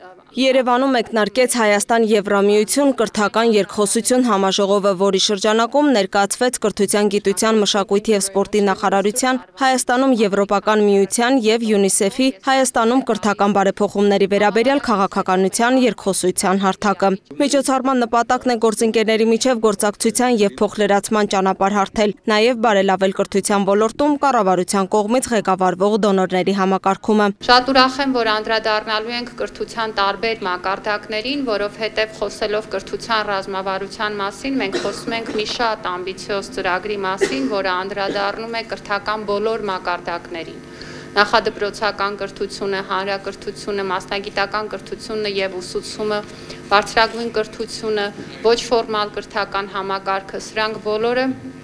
Երևանում մեկնարկեց Հայաստան-Եվրամիություն կրթական երկխոսություն համաժողովը, որի շրջանակում ներկայացվեց Կրթության, գիտության, մշակույթի և սպորտի նախարարության, Հայաստանում Եվրոպական միության և ՅՈՒՆԻՍԵՖ-ի Հայաստանում կրթական բարեփոխումների վերաբերյալ քաղաքականության երկխոսության հարթակը։ Միջոցառման նպատակն է գործընկերների միջև գործակցության և փոխլրացման ճանապարհ հարթել, նաև բարելավել կրթության ոլորտում կառավարության կողմից ղեկավարվող դոնորների համակարգումը։ Շատ ուրախ եմ, որ անդրադառնալու ենք կրթության տարբեր մակարդակներին, որովհետև խոսելով կրթության ռազմավարության մասին, մենք խոսում ենք մի շատ ամբիցիոզ ծրագրի մասին, որը անդրադառնում է կրթական բոլոր մակարդակներին։ Նախադպրոցական կրթությունը, հանրակրթությունը, մասնագիտական կրթությունը և ուսուցումը, բարձրագույն կրթությունը, ոչ ֆորմալ կրթական համակարգը, սրանք բոլորը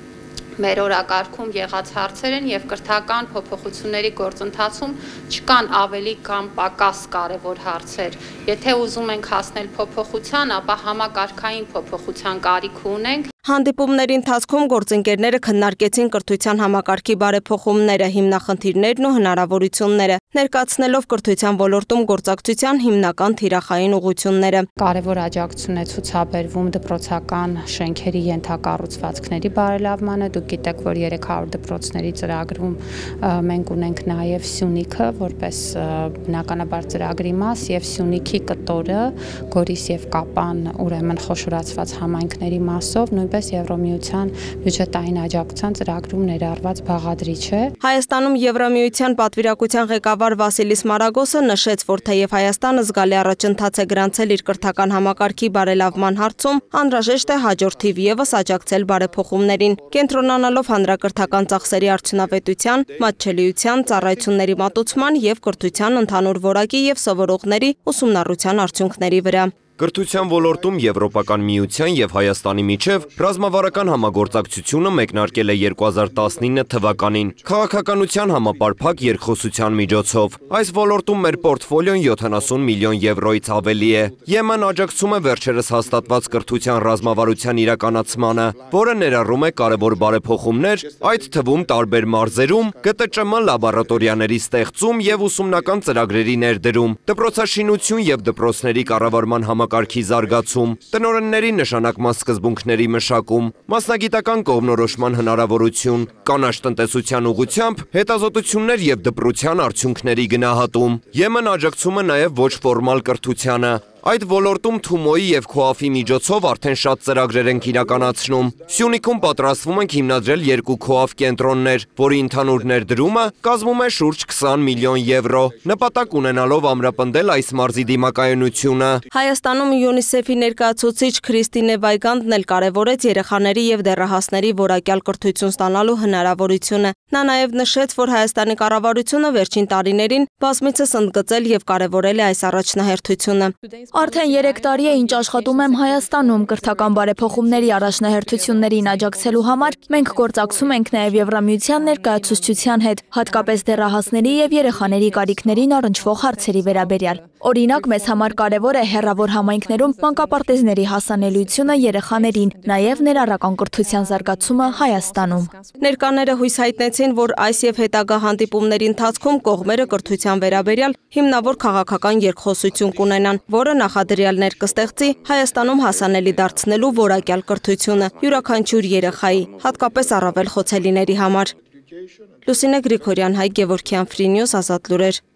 մեր օրակարգում եղած հարցեր են և կրթական փոփոխությունների գործընթացում չկան ավելի կամ պակաս կարևոր հարցեր։ Եթե ուզում ենք հասնել փոփոխության, ապա համակարգային փոփոխության կարիք ունենք։ Հանդիպումների ընթացքում գործընկերները քննարկեցին կրթության համակարգի բարեփոխումները, հիմնախնդիրներն ու հնարավորությունները, ներկայացնելով կրթության ոլորտում գործակցության հիմնական թիրախային ուղղությունները։ Կարևոր աջակցություն է ցուցաբերվում դպրոցական շենքերի ենթակառուցվածքների բարելավմանը։ Դուք գիտեք, որ 300 դպրոցների ծրագրում մենք ունենք նաև Սյունիքը որպես բնականաբար ծրագրի մաս եւ Սյունիքի կտորը, Գորիս եւ Կապան ուրեմն խոշորացված համայնքների մասով նույնպես Եվրամիության բյուջետային աջակցության ծրագրում ներառված բաղադրիչ է։ Հայաստանում Եվրամիության պատվիրակության ղեկավար Վասիլիս Մարագոսը նշեց, որ թեև Հայաստանը զգալի առաջընթաց է գրանցել իր կրթական համակարգի բարելավման հարցում, անհրաժեշտ է հաջորդիվ ևս աջակցել բարեփոխումներին, կենտրոնանալով հանրակրթական ծախսերի արդյունավետության, մատչելիության, ծառայությունների մատուցման և կրթության ընդհանուր որակի և սովորողների ուսումնառության արդյունքների վրա։ Կրթության ոլորտում Եվրոպական միության և Հայաստանի միջև ռազմավարական համագործակցությունը մեկնարկել է 2019 թվականին քաղաքականության համապարփակ երկխոսության միջոցով։ Այս ոլորտում մեր պորտֆոլիոն 70 միլիոն եվրոից ավելի է։ ԵՄ-ն աջակցում է վերջերս հաստատված կրթության ռազմավարության իրականացմանը, որը ներառում է կարևոր բարեփոխումներ, այդ թվում տարբեր մարզերում ԿՏՃՄ լաբորատորիաների ստեղծում և ուսումնական ծրագրերի ներդրում, դպրոցաշինություն և դպրոցների կառավարման համակարգի զարգացում, տնօրենների նշանակման սկզբունքների մշակում, մասնագիտական կողմնորոշման հնարավորություն, կանաչ տնտեսության ուղղությամբ հետազոտություններ և դպրության արդյունքների գնահատում։ ԵՄ-ն աջակցում է նաև ոչ ֆորմալ կրթությանը։ Այդ ոլորտում Թումոյի և ՔՈԱՖ-ի միջոցով արդեն շատ ծրագրեր ենք իրականացնում։ Սյունիքում պատրաստվում ենք հիմնադրել 2 ՔՈԱՖ կենտրոններ, որի ընդհանուր ներդրումը կազմում է շուրջ 20 միլիոն եվրո, նպատակ ունենալով ամրապնդել այս մարզի դիմակայունությունը։ Հայաստանում ՅՈՒՆԻՍԵՖ-ի ներկայացուցիչ Քրիստինե Վայգանդն էլ կարևորեց երեխաների և դեռահասների որակյալ կրթություն ստանալու հնարավորությունը։ Նա նաև նշեց, որ Հայաստանի կառավարությունը վերջին տարիներին բազմիցս ընդգծել և կարևորել է այս առաջնահերթությունը։ Արդեն 3 տարի է, ինչ աշխատում եմ Հայաստանում կրթական բարեփոխումների առաջնահերթություններին աջակցելու համար, մենք գործակցում ենք նաև Եվրամիության ներկայացուցչության հետ, հատկապես դեռահասների և երեխաների կարիքներին առնչվող հարցերի վերաբերյալ։ Օրինակ, մեզ համար կարևոր է հեռավոր համայնքներում մանկապարտեզների հասանելիությունը երեխաներին, նաև ներառական կրթության զարգացումը Հայաստանում։ Ներկաները հույս հայտնեցին, որ այս և հետագա հանդիպումների ընթացքում կողմերը կրթության վերաբերյալ հիմնավոր քաղաքական երկխոսություն կունենան, որը նախադրյալներ կստեղծի Հայաստանում հասանելի դարձնելու որակյալ կրթությունը յուրաքանչյուր երեխայի, հատկապես առավել խոցելիների համար։ Լուսինե Գրիգորյան, Հայ Գևորգյան, Free News, Ազատ լուրեր։